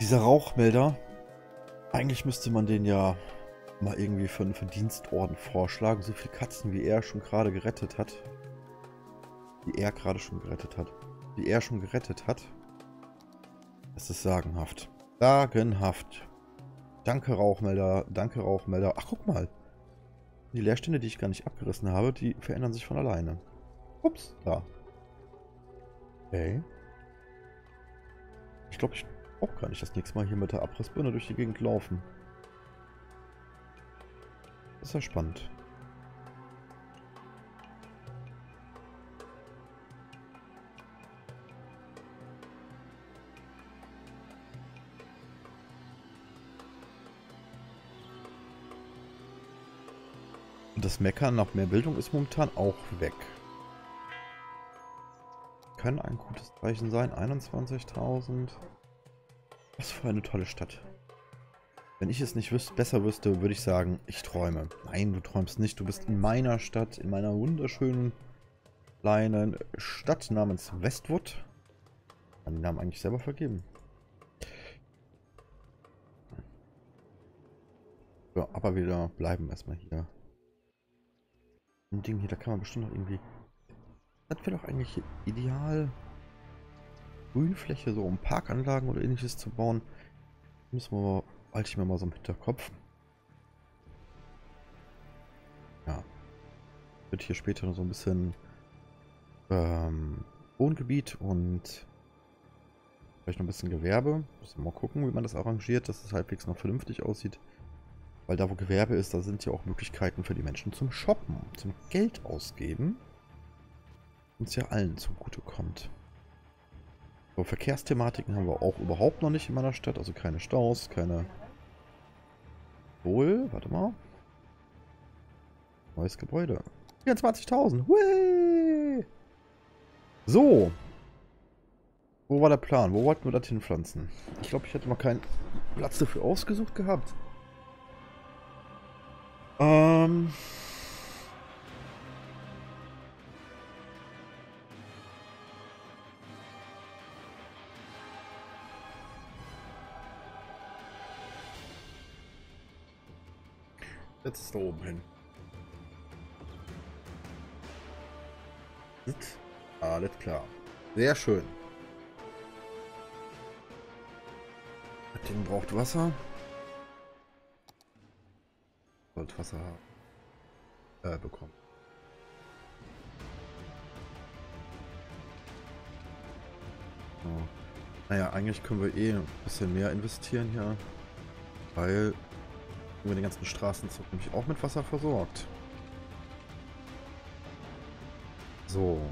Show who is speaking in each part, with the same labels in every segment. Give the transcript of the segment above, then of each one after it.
Speaker 1: Dieser Rauchmelder, eigentlich müsste man den ja mal irgendwie für einen Verdienstorden vorschlagen. So viele Katzen, wie er schon gerade gerettet hat. Wie er gerade schon gerettet hat. Wie er schon gerettet hat. Das ist sagenhaft. Sagenhaft. Danke, Rauchmelder. Danke, Rauchmelder. Ach, guck mal. Die Leerstände, die ich gar nicht abgerissen habe, die verändern sich von alleine. Ups, da. Okay. Ich glaube, ich brauche gar nicht das nächste Mal hier mit der Abrissbirne durch die Gegend laufen. Das ist ja spannend. Und das Meckern nach mehr Bildung ist momentan auch weg. Kann ein gutes Zeichen sein. 21.000. Was für eine tolle Stadt. Wenn ich es nicht besser wüsste, würde ich sagen, ich träume. Nein, du träumst nicht. Du bist in meiner Stadt, in meiner wunderschönen kleinen Stadt namens Westwood. Ich kann den Namen eigentlich selber vergeben. Ja, aber wir bleiben erstmal hier. Ein Ding hier, da kann man bestimmt noch irgendwie... Das wäre doch eigentlich ideal. Grünfläche, so um Parkanlagen oder ähnliches zu bauen. Müssen wir mal, halte ich mir mal so im Hinterkopf. Ja. Wird hier später noch so ein bisschen Wohngebiet und vielleicht noch ein bisschen Gewerbe. Müssen wir mal gucken, wie man das arrangiert, dass es halbwegs noch vernünftig aussieht. Weil da, wo Gewerbe ist, da sind ja auch Möglichkeiten für die Menschen zum Shoppen, zum Geld ausgeben. Uns ja allen zugutekommt. So, Verkehrsthematiken haben wir auch überhaupt noch nicht in meiner Stadt. Also keine Staus, keine... Wohl, warte mal. Neues Gebäude. 24.000. Hui! So. Wo war der Plan? Wo wollten wir das hinpflanzen? Ich glaube, ich hätte mal keinen Platz dafür ausgesucht gehabt. Jetzt ist da oben hin. Alles klar. Sehr schön. Das Ding braucht Wasser. Sollte Wasser bekommen. So. Naja, eigentlich können wir eh ein bisschen mehr investieren hier. Weil wir den ganzen Straßenzug nämlich auch mit Wasser versorgt. So.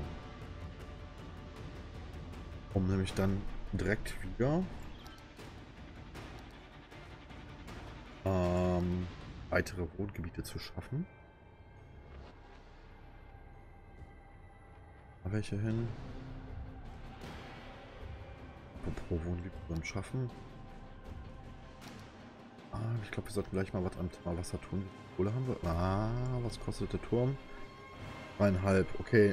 Speaker 1: Um nämlich dann direkt wieder weitere Wohngebiete zu schaffen. Welche hin? Pro Wohngebiet schaffen. Ich glaube, wir sollten gleich mal was am Thema Wasser tun. Wie viel Kohle haben wir? Was kostet der Turm? 3,5. Okay.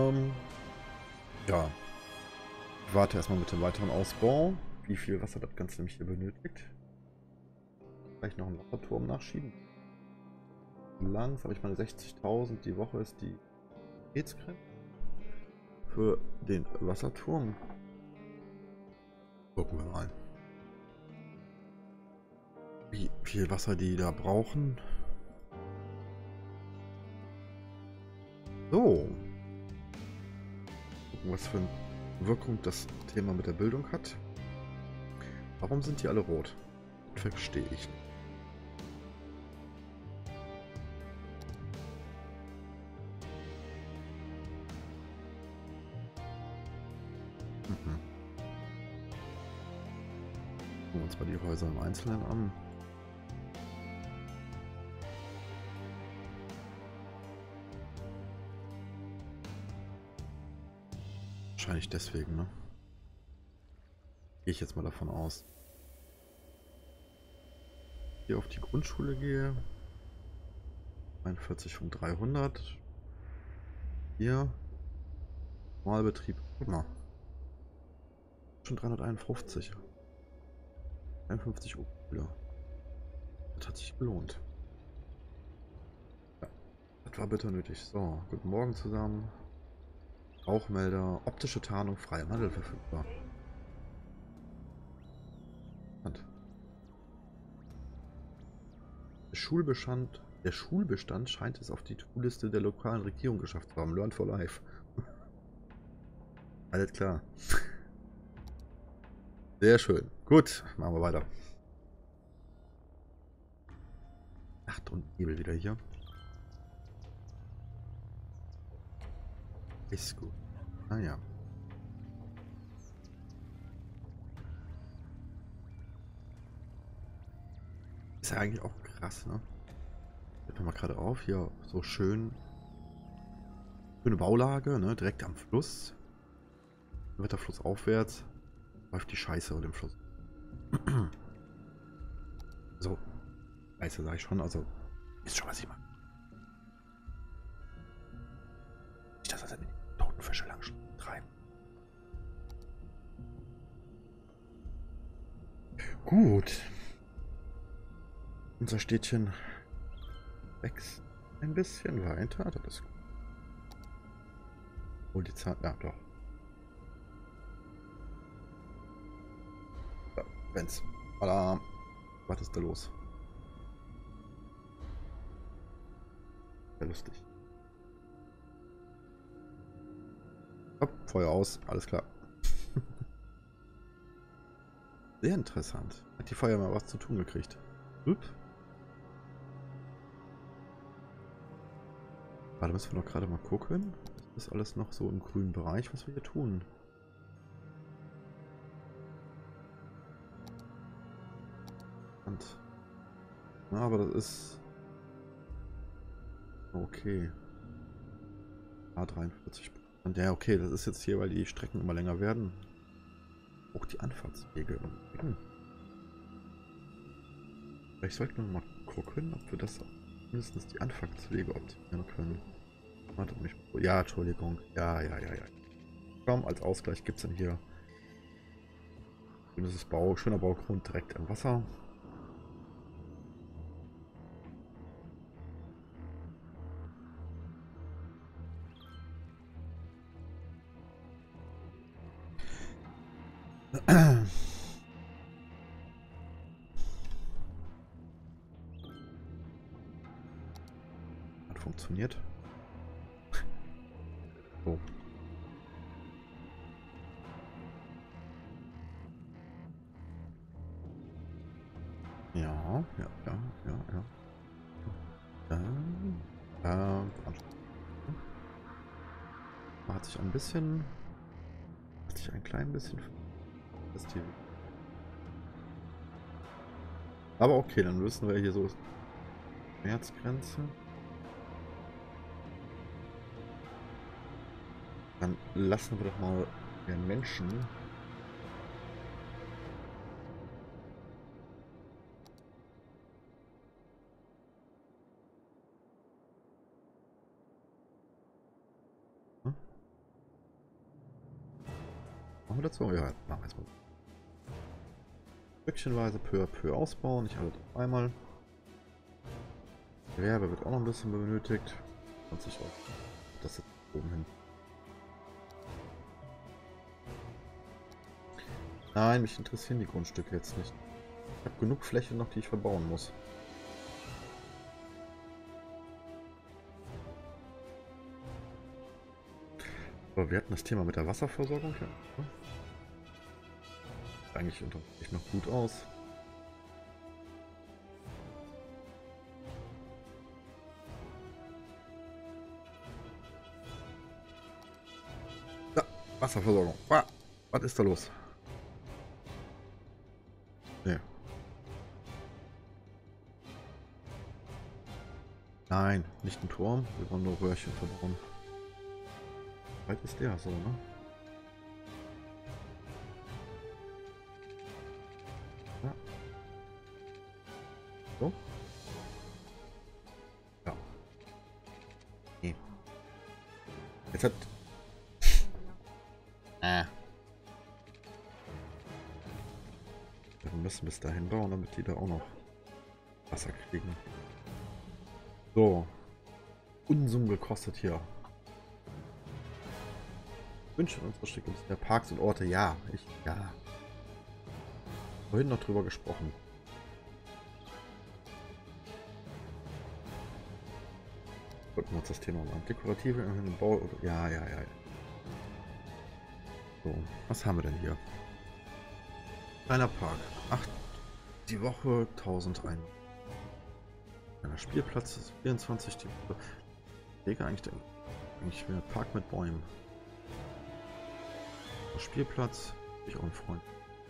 Speaker 1: Ja. Ich warte erstmal mit dem weiteren Ausbau. Wie viel Wasser das Ganze nämlich hier benötigt. Vielleicht noch einen Wasserturm nachschieben. Langsam habe ich meine 60.000 die Woche ist die Qualitätsgrenze für den Wasserturm. Gucken wir mal. Wie viel Wasser die da brauchen. So. Gucken, was für eine Wirkung das Thema mit der Bildung hat. Warum sind die alle rot? Das verstehe ich nicht. Gucken wir uns mal die Häuser im Einzelnen an. Wahrscheinlich deswegen, ne? Gehe ich jetzt mal davon aus. Hier auf die Grundschule gehe. 41 von 300. Hier. Normalbetrieb. Guck mal. Schon 351. 51 Euro. Ja. Das hat sich gelohnt. Ja, das war bitter nötig. So, guten Morgen zusammen. Rauchmelder, optische Tarnung, freie Handel verfügbar. Und der Schulbestand scheint es auf die To-Do-Liste der lokalen Regierung geschafft zu haben. Learn for Life. Alles klar. Sehr schön. Gut, machen wir weiter. Nacht und Nebel wieder hier. Ist gut. Naja. Ist ja eigentlich auch krass, ne? Jetzt mal gerade auf. Hier so schön. Schöne Baulage, ne? Direkt am Fluss. Wird der Fluss aufwärts. Läuft die Scheiße über dem Fluss. So. Scheiße, sag ich schon. Also, ist schon, was ich meine. Nicht, dass er mit den toten Fische lang treiben. Gut. Unser Städtchen wächst ein bisschen weiter. Das ist gut. Oh, die Zahl. Ja, doch. Ja, wenn's. Alarm. Was ist da los? Sehr lustig. Hopp, Feuer aus. Alles klar. Sehr interessant. Hat die Feuerwehr was zu tun gekriegt? Ups. Warte, müssen wir noch gerade mal gucken. Das ist alles noch so im grünen Bereich, was wir hier tun. Und, na, aber das ist okay. A43. Und ja, okay, das ist jetzt hier, weil die Strecken immer länger werden. Auch die Anfahrtswege. Vielleicht sollten wir mal gucken, ob wir das mindestens die Anfahrtswege optimieren können. Wartet mich. Ja, Entschuldigung. Ja. Komm, als Ausgleich gibt es dann hier schöner Baugrund direkt am Wasser. Hat funktioniert. So. Ja. Hat sich ein klein bisschen festiert. Aber okay, dann wissen wir hier so Schmerzgrenze. Dann lassen wir doch mal den Menschen. Machen wir das so? Ja, machen wir jetzt mal. Stückchenweise peu à peu ausbauen, nicht alle auf einmal. Gewerbe wird auch noch ein bisschen benötigt. 20 Euro. Das jetzt oben hin. Nein, mich interessieren die Grundstücke jetzt nicht. Ich habe genug Fläche noch, die ich verbauen muss. Aber wir hatten das Thema mit der Wasserversorgung hier. Eigentlich sieht noch gut aus. Ja, Wasserversorgung. Was ist da los? Nee. Nein, nicht ein Turm. Wir wollen nur Röhrchen verbauen. Wie weit ist der so, ne? Ja. So? Ja. Nee. Jetzt hat... müssen bis dahin bauen, damit die da auch noch Wasser kriegen. So. Unsummen gekostet hier. Wünsche unsere Stücke der Parks und Orte. Ja, ja. Vorhin noch drüber gesprochen. Gucken wir uns das Thema mal an. Dekorative Bau. Ja. So, was haben wir denn hier? Kleiner Park. 8 die Woche, 1001. Kleiner Spielplatz ist 24 die Woche. Digga, eigentlich wäre Park mit Bäumen. Spielplatz. Ich auch ein Freund.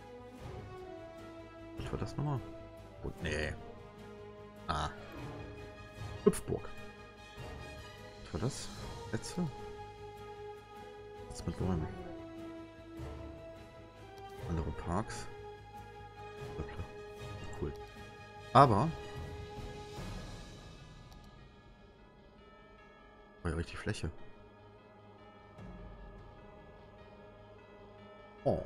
Speaker 1: Was war das nochmal? Oh, nee. Ah. Hüpfburg. Was war das? Letzte? Was mit Bäumen? Andere Parks. Cool. Aber war ja richtig Fläche. Oh.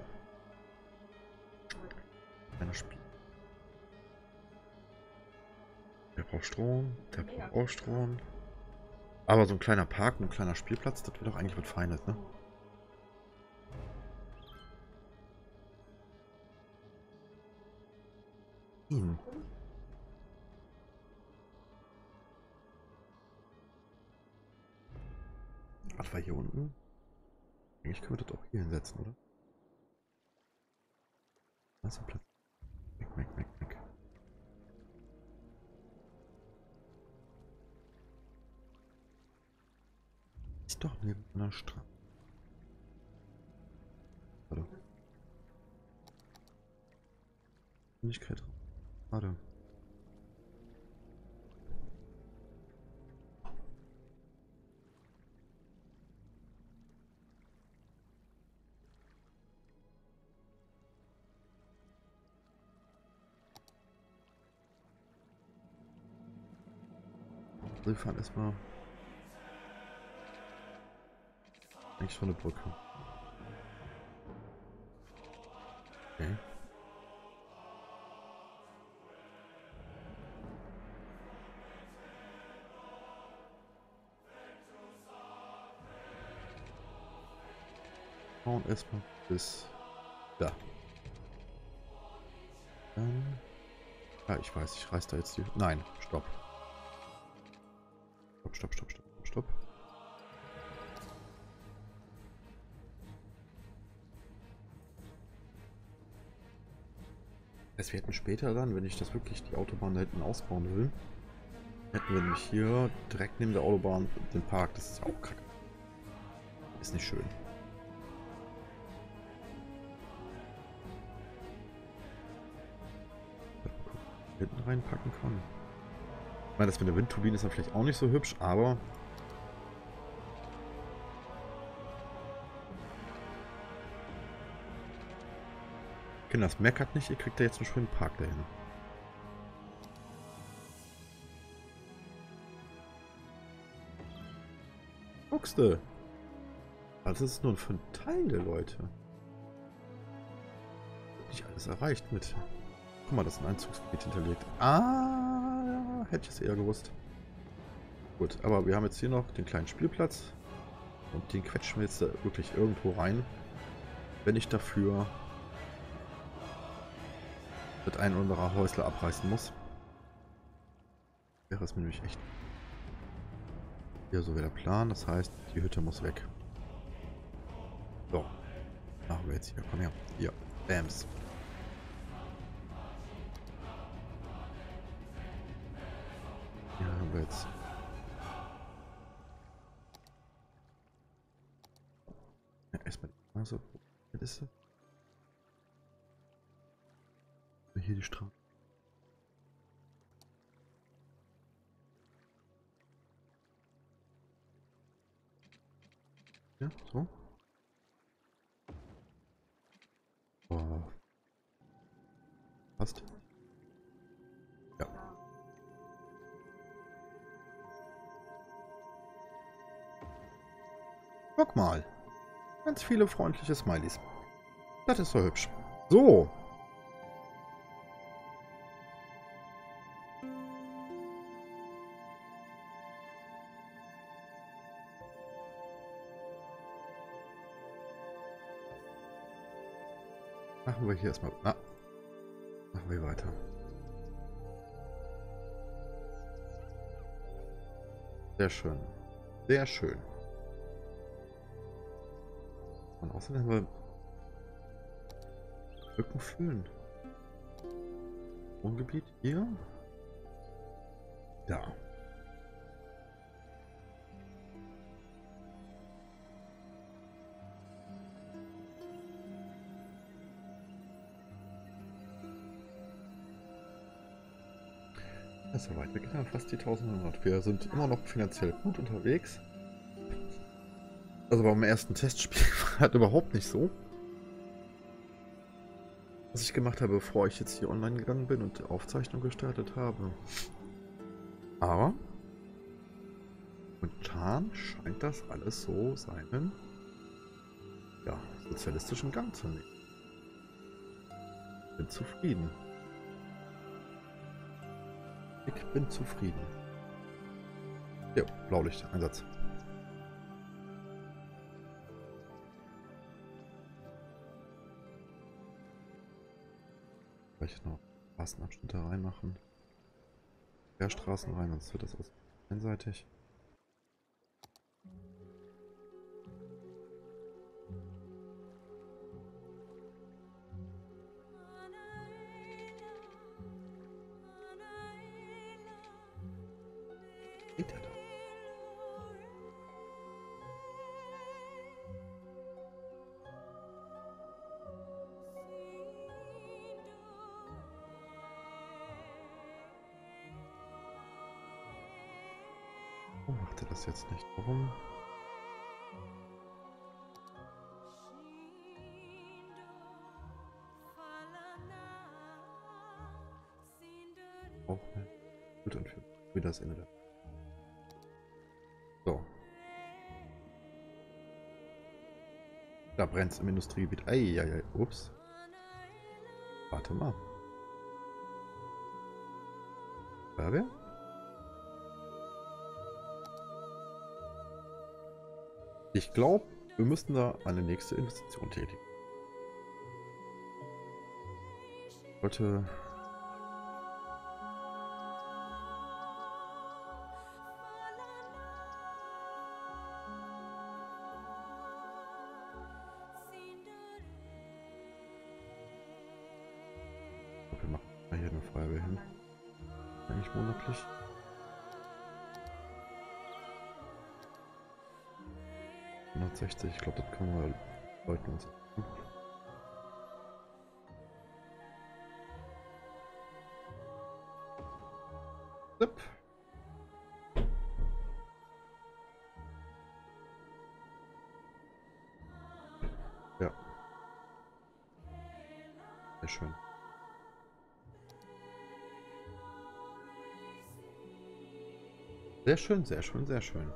Speaker 1: Kleiner Spiel. Der braucht Strom, der braucht auch Strom. Aber so ein kleiner Park und ein kleiner Spielplatz, das wäre doch eigentlich was Feines, ne? Was war hier unten? Eigentlich können wir das auch hier hinsetzen, oder? Das ist ein Platz. Weg. Ist doch neben einer Straße. Warte. Geschwindigkeit. Warte. Wir fahren erstmal eigentlich von der Brücke. Okay. Und erstmal bis da. Dann. Ja, ich weiß, ich reiß da jetzt die. Nein, stopp. Stopp. Wir hätten später dann, wenn ich das wirklich die Autobahn da hinten ausbauen will, hätten wir nämlich hier direkt neben der Autobahn den Park. Das ist auch kacke. Ist nicht schön. Hinten reinpacken kann. Ich meine, das mit der Windturbine ist dann vielleicht auch nicht so hübsch, aber Kinder, das meckert nicht, ihr kriegt da jetzt einen schönen Park dahin. Guckste. Also das ist nur für ein Teil der Leute. Nicht alles erreicht mit. Guck mal, das ist ein Einzugsgebiet hinterlegt. Ah, hätte ich es eher gewusst. Gut, aber wir haben jetzt hier noch den kleinen Spielplatz. Und den quetschen wir jetzt da wirklich irgendwo rein. Wenn ich dafür das ein oder andere Häusle abreißen muss. Wäre es mir nämlich echt. Hier, so wäre der Plan. Das heißt, die Hütte muss weg. So. Machen wir jetzt hier. Komm her. Hier. Bams. Hier haben wir jetzt. Ja, erstmal die Straße. Was ist das? Hier die Straße. Ja, so. Oh. Passt. Ja. Guck mal. Ganz viele freundliche Smileys. Das ist so hübsch. So. Machen wir hier erstmal. Machen wir weiter. Sehr schön. Sehr schön. Und außerdem haben wir Rücken füllen. Wohngebiet hier. Da. So weit. Wir kennen fast die 1100. Wir sind immer noch finanziell gut unterwegs. Also beim ersten Testspiel war halt überhaupt nicht so. Was ich gemacht habe, bevor ich jetzt hier online gegangen bin und die Aufzeichnung gestartet habe. Aber momentan scheint das alles so seinen sozialistischen Gang zu nehmen. Bin zufrieden. Ich bin zufrieden. Ja, Blaulicht, Einsatz. Vielleicht noch Straßenabschnitte reinmachen. Querstraßen rein, sonst wird das aus einseitig. Geht er da? Warum macht er das jetzt nicht? Warum? Auch gut und für wieder das Ende. So. Da brennt es im Industriegebiet. Eieiei, ups. Warte mal. Feuerwehr? Ich glaube, wir müssten da eine nächste Investition tätigen. Ich wollte... Wir machen mal hier eine Feuerwehr hin. Eigentlich monatlich. Ich glaube, das können wir Leuten uns. Zip. Ja. Sehr schön. Sehr schön, sehr schön, sehr schön.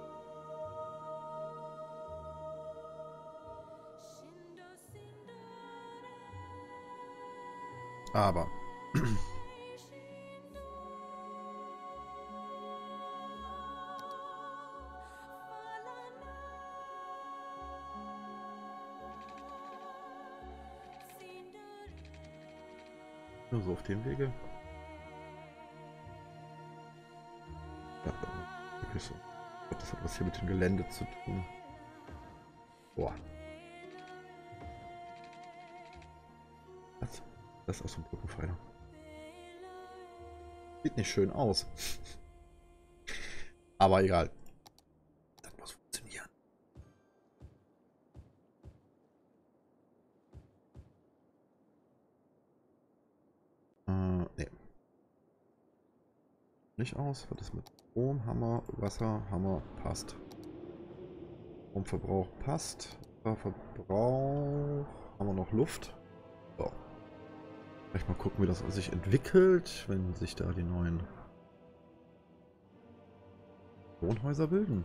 Speaker 1: Aber nur so auf dem Wege. Ja, wirklich so. Ich glaube, das hat was hier mit dem Gelände zu tun. Boah. Was? Das ist auch so ein Brückenpfeiler. Sieht nicht schön aus. Aber egal. Das muss funktionieren. Nee. Nicht aus. Was ist mit Strom? Hammer, Wasser, Hammer, passt. Stromverbrauch passt. Verbrauch. Haben wir noch Luft? So. Vielleicht mal gucken, wie das sich entwickelt, wenn sich da die neuen Wohnhäuser bilden.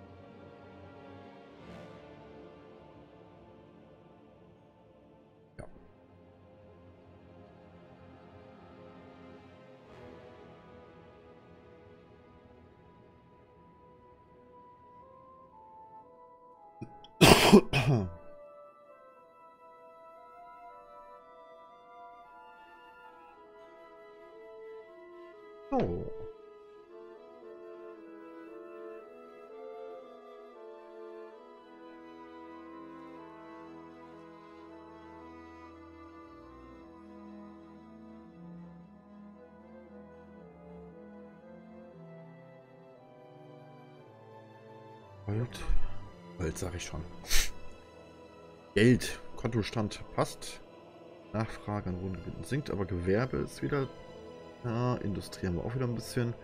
Speaker 1: Ja. Oh. Gold sage ich schon. Geld, Kontostand passt. Nachfrage an Wohngebieten sinkt, aber Gewerbe ist wieder. Ja, Industrie haben wir auch wieder ein bisschen.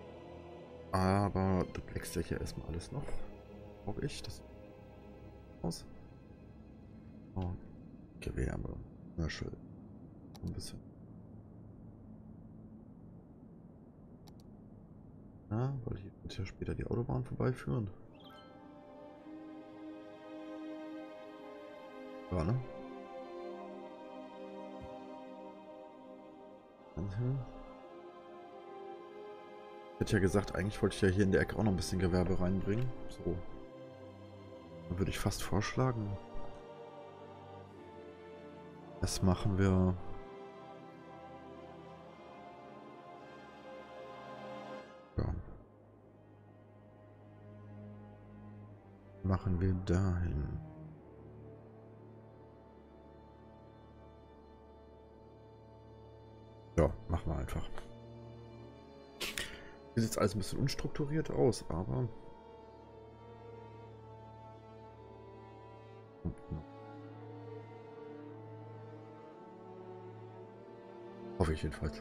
Speaker 1: Aber das wächst ja hier erstmal alles noch. Auch ich. Das aus. Oh, Gewerbe. Commercial. Ein bisschen. Ja, weil hier wird ja später die Autobahn vorbeiführen. Ja, ne? Ich hätte ja gesagt, eigentlich wollte ich ja hier in der Ecke auch noch ein bisschen Gewerbe reinbringen. So. Dann würde ich fast vorschlagen. Das machen wir. Ja. Machen wir dahin. Ja, machen wir einfach. Hier sieht alles ein bisschen unstrukturiert aus, aber... Hoffe ich jedenfalls.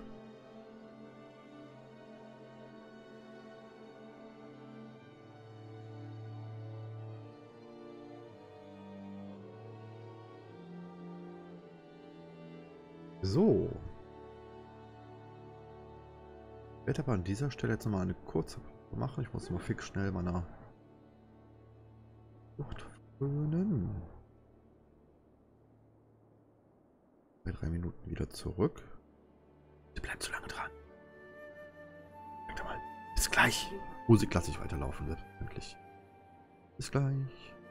Speaker 1: So. Ich werde aber an dieser Stelle jetzt nochmal eine kurze Pause machen. Ich muss mal fix schnell meiner Flucht frönen. Bei 3 Minuten wieder zurück. Sie bleibt zu lange dran. Mal. Bis gleich. Musik lasse ich weiterlaufen, selbstverständlich. Bis gleich.